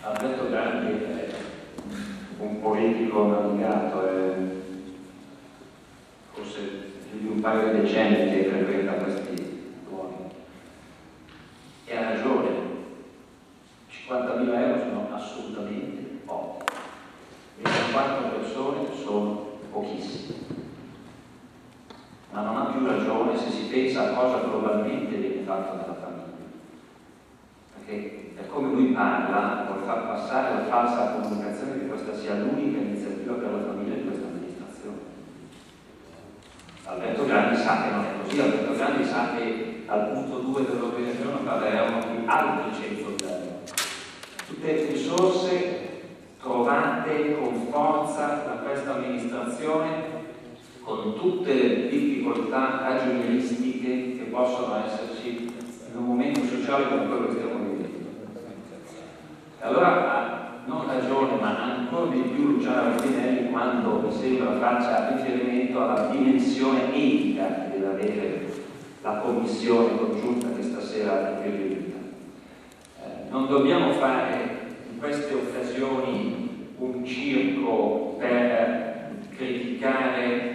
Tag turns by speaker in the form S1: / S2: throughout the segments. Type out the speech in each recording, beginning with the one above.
S1: Alberto Grandi è un politico navigato, forse più di un paio di decenni che frequenta questi luoghi. E ha ragione, 50.000 euro sono assolutamente pochi. 24 persone sono pochissime. Ma non ha più ragione se si pensa a cosa globalmente viene fatto nella famiglia. Perché per come lui parla, vuol far passare la falsa comunicazione che questa sia l'unica iniziativa per la famiglia di questa amministrazione. Alberto Grandi sa che non è così. Alberto Grandi sa che al punto 2 dell'ordine del giorno parleremo di altri 100.000 euro. Tutte risorse trovate con forza da questa amministrazione, con tutte le difficoltà ragionieristiche che possono esserci in un momento sociale come quello che stiamo vivendo. Allora ha non ragione, ma ancora di più Luciana Raffinelli quando mi sembra faccia riferimento alla dimensione etica che deve avere la commissione congiunta che stasera è riunita. Non dobbiamo fare in queste occasioni un circo per criticare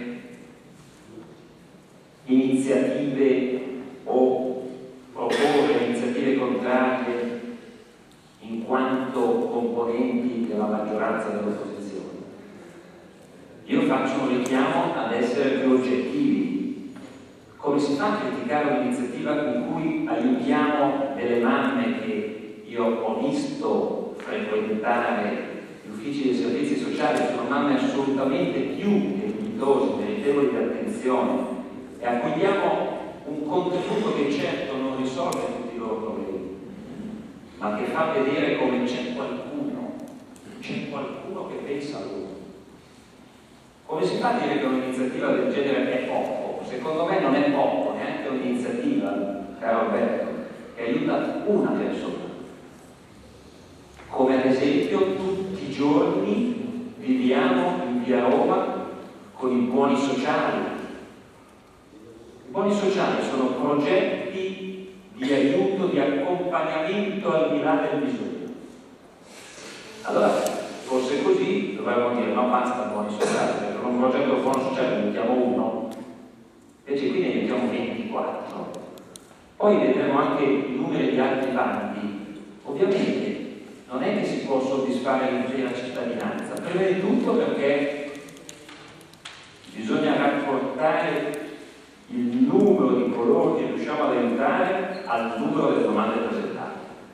S1: iniziative o proporre iniziative contrarie in quanto componenti della maggioranza dell'opposizione. Io faccio un richiamo ad essere più oggettivi. Come si fa a criticare un'iniziativa in cui aiutiamo delle mamme che io ho visto frequentare gli uffici dei servizi sociali, sono mamme assolutamente più che dignitose, meritevoli di attenzione, e a cui diamo un contributo che certo non risolve tutti i loro problemi, ma che fa vedere come c'è qualcuno che pensa a loro. Come si fa a dire che un'iniziativa del genere è poco? Secondo me non è poco, neanche un'iniziativa, caro Alberto, che aiuta una persona. Come ad esempio tutti i giorni viviamo in via Roma con i buoni sociali. I buoni sociali sono progetti di aiuto, di accompagnamento al di là del bisogno. Allora, forse così dovremmo dire no, basta buoni sociali, perché per un progetto buono sociale ne mettiamo uno, invece qui ne mettiamo 24. Poi vedremo anche i numeri di altri bandi. Ovviamente non è che si può soddisfare l'intera cittadinanza, prima di tutto perché bisogna rapportare il numero di coloro che riusciamo ad aiutare al numero delle domande presentate.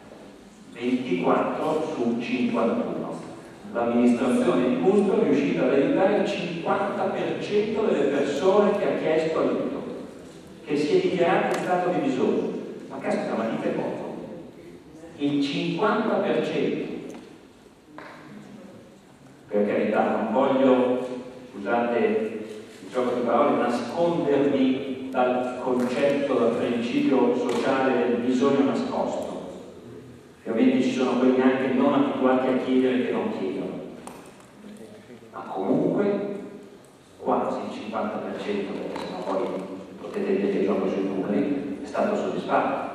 S1: 24 su 51. L'amministrazione di Cusco è riuscita ad aiutare il 50% delle persone che ha chiesto aiuto, che si è dichiarato in stato di bisogno. Ma caspita, ma dite poco. Il 50%. Per carità, non voglio, scusate il gioco di parole, nascondermi dal concetto, dal principio sociale del bisogno nascosto. Ovviamente ci sono quelli anche non abituati a chiedere che non chiedono, ma comunque quasi il 50%, perché sennò poi potete dire che gioco sui numeri, è stato soddisfatto.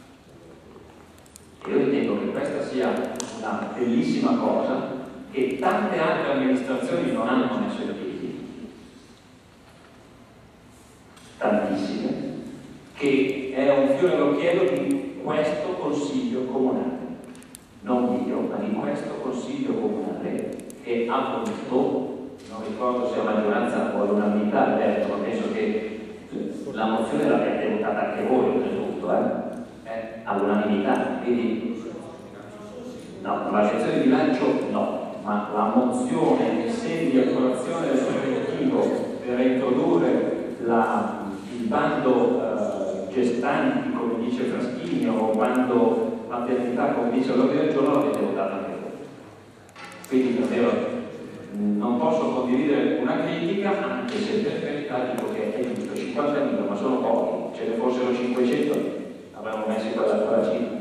S1: Io ritengo che questa sia una bellissima cosa che tante altre amministrazioni non hanno messo in piedi, tantissime, che è un fiore all'occhiello di questo Consiglio Comunale. Non io, ma di questo Consiglio Comunale che ha voluto, non ricordo se a maggioranza o all'unanimità, ma penso che la mozione l'abbiate votata anche voi, oltretutto, all'unanimità, quindi no, la sezione di bilancio no, ma la mozione in sede di approvazione del preventivo per introdurre il bando gestanti, come dice Fraschini, o bando maternità, come dice l'ordine del giorno, l'avete votata anche voi. Quindi davvero non posso condividere una critica, anche se per carità dico che è giusto, 50.000, ma sono pochi, ce ne fossero 500, avremmo messo quella cifra.